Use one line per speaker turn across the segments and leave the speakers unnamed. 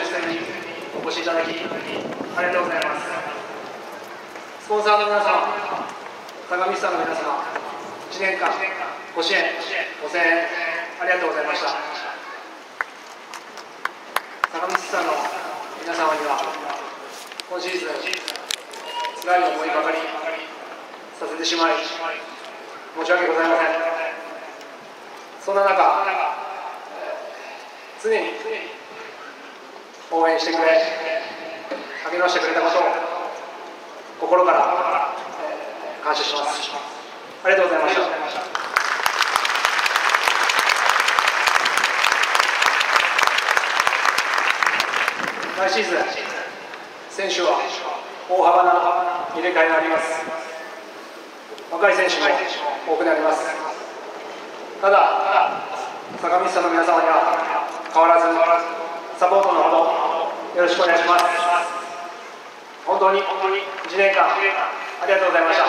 出戦にお越しいただき、ありがとうございます。スポンサーの皆様、相模スターの皆様、1年間ご支援、ご声援、ありがとうございました。相模スターの皆様には、今シーズン、辛い思いばかりさせてしまい、申し訳ございません。そんな中、常に応援してくれ、励ましてくれたことを心から感謝します。ありがとうございました。来シーズン、選手は大幅な入れ替えがあります。若い選手も多くなります。ただ、相模スターの皆様には変わらずサポートのほどよろしくお願いします。本当に1年間ありがとうございました。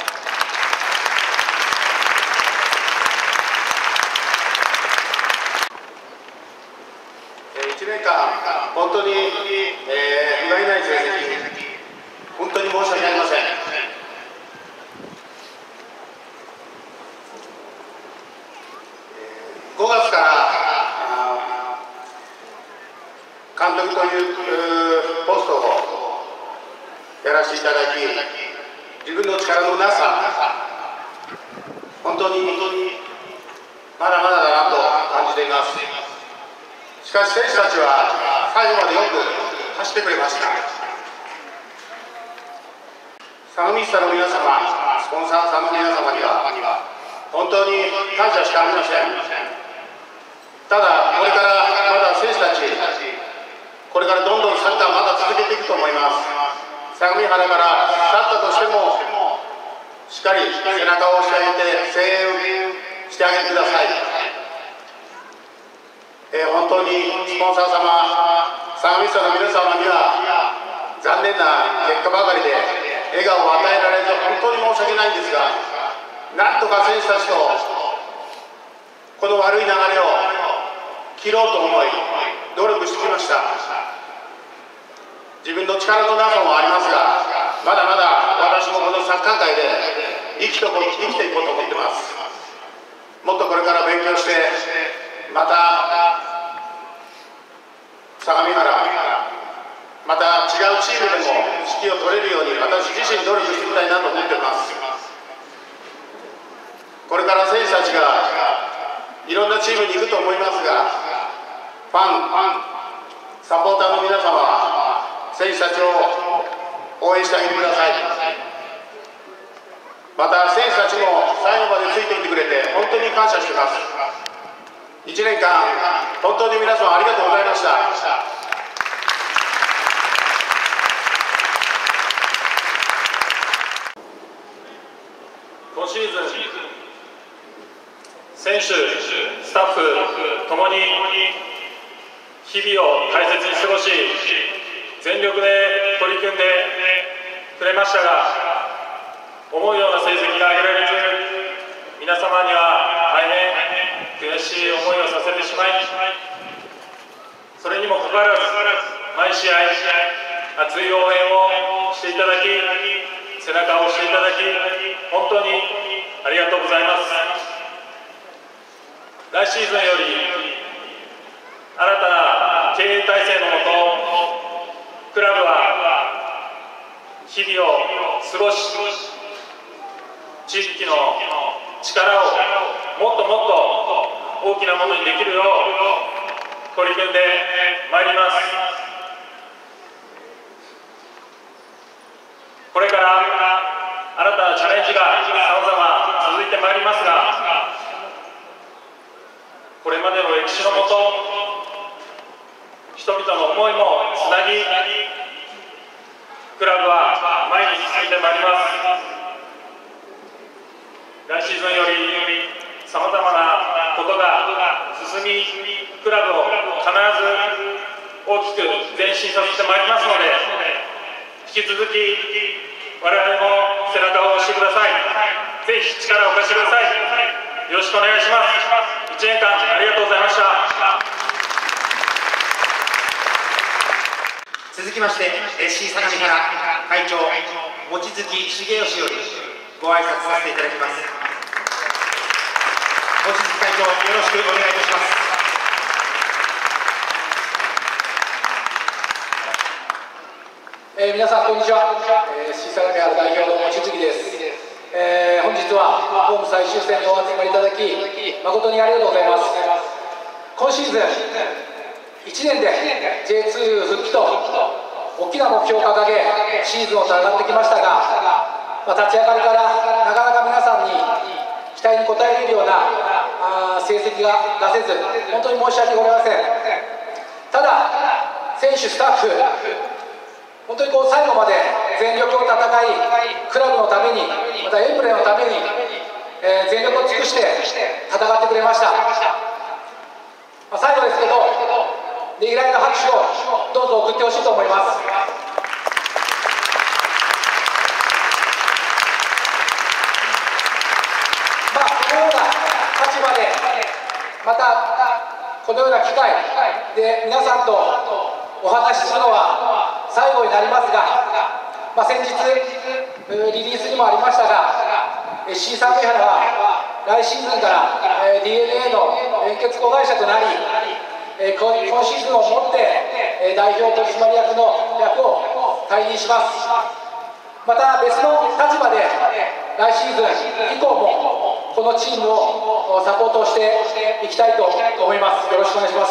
1年間本当に不甲斐ない成績、本当に申し訳ありません。5月から監督というポストをやらせていただき、自分の力のなさ、本当にまだまだだなと感じています。しかし選手たちは最後までよく走ってくれました。相模スターの皆様、スポンサーさんの皆様には本当に感謝しかありません。ただ、これからまだ選手たち、これからどんどんサッカーまだ続けていくと思います。相模原から去ったとしても、しっかり背中を押してあげて、声援してあげてください。本当にスポンサー様、相模スターの皆様には、残念な結果ばかりで、笑顔を与えられず、本当に申し訳ないんですが、なんとか選手たちと、この悪い流れを切ろうと思い、努力してきました。自分の力のなさもありますが、まだまだ私もこのサッカー界で生きていこうと思ってます。もっとこれから勉強して、また相模原、また違うチームでも指揮を取れるように私自身努力していきたいなと思っています。これから選手たちがいろんなチームに行くと思いますが、ファン、サポーターの皆様、選手たちを応援してあげてください。また選手たちも最後までついていてくれて本当に感謝しています。1年間本当に皆様ありがとうございました。
今シーズン、選手、スタッフともに日々を大切に過ごし、全力で取り組んでくれましたが、思うような成績が上げられず、皆様には大変悔しい思いをさせてしまい、それにもかかわらず、毎試合、熱い応援をしていただき、背中を押していただき、本当にありがとうございます。来シーズンより新たな経営体制のもと、クラブは日々を過ごし、地域の力をもっともっと大きなものにできるよう取り組んでまいります。これから新たなチャレンジがさまざま続いてまいりますが、これまでの歴史のもと、人々の思いもつなぎ、クラブは前に進んでまいります。来シーズンよりさまざまなことが進み、クラブを必ず大きく前進させてまいりますので、引き続き我々も背中を押してください。ぜひ力を貸してください。よろしくお願いします。1年間ありがとうございました。
続きまして SC 相模原会長望月重義よりご挨拶させていただきます。望月会長、よろしくお願いいたします。
皆さんこんにちは。SC 相模原代表の望月です。本日はホーム最終戦にお集まりいただき誠にありがとうございます。今シーズン1年で J2 復帰と大きな目標を掲げシーズンを戦ってきましたが、立ち上がりからなかなか皆さんに期待に応えれるような成績が出せず本当に申し訳ございません。ただ選手スタッフ本当に最後まで全力を戦いクラブのためにまたエンブレのために、全力を尽くして戦ってくれました。最後ですけどねぎらいの拍手をどうぞ送ってほしいと思います。このような立場でまたこのような機会で皆さんとお話しするのは最後になりますが、先日リリースにもありましたが SC 相模原は来シーズンから DNA の連結子会社となり今シーズンをもって代表取締役の役を退任します。また別の立場で来シーズン以降もこのチームをサポートしていきたいと思います。よろしくお願いします。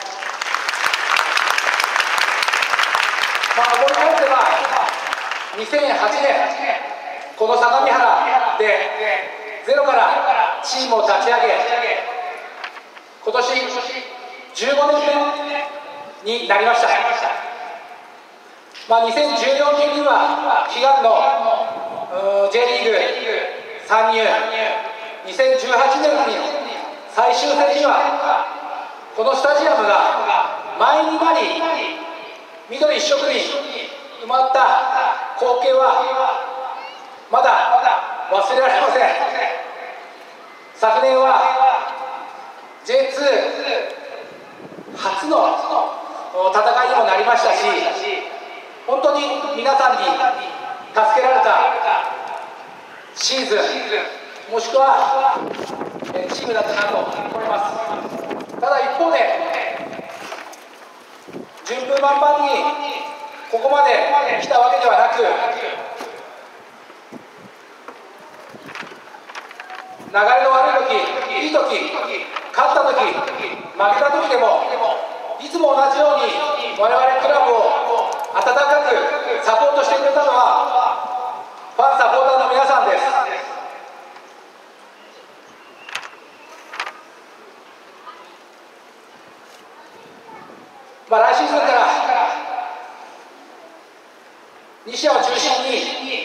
思い返せば2008年この相模原でゼロからチームを立ち上げ今年15年目になりました。2014年には悲願の J リーグ参入、2018年に最終戦にはこのスタジアムが満員になり緑一色に埋まった光景はまだ忘れられません。昨年は J2 初の戦いにもなりましたし本当に皆さんに助けられたシーズンもしくはチームだったなと思います。ただ一方で順風満帆にここまで来たわけではなく流れの悪い時、いい時、勝った時、負けた時でもいつも同じように我々クラブを温かくサポートしてくれたのはファンサポーターの皆さんです。来シーズンから西矢を中心に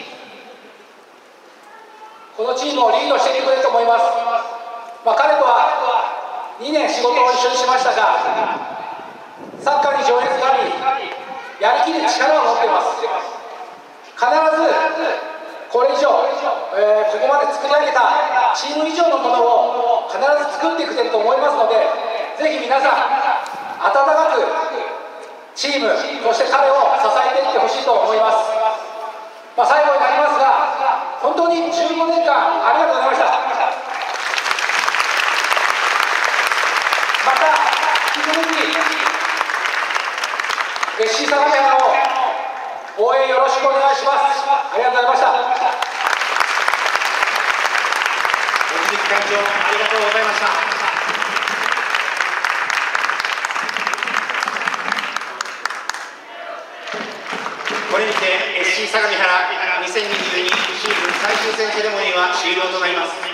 このチームをリードしていってくれると思います。彼とは2年仕事を一緒にしましたがサッカーに情熱がありやりきる力を持っています。必ずこれ以上、ここまで作り上げたチーム以上のものを必ず作っていくと思いますのでぜひ皆さん温かくチームそして彼を支えていってほしいと思います。最後になりますが本当に15年間ありがとうございました。また引き続き SC 相模原を応援よろしくお願いします。ありがとうございました。
望月会長、ありがとうございました。これにて SC 相模原2022シーズン最終戦セレモニーは終了となります。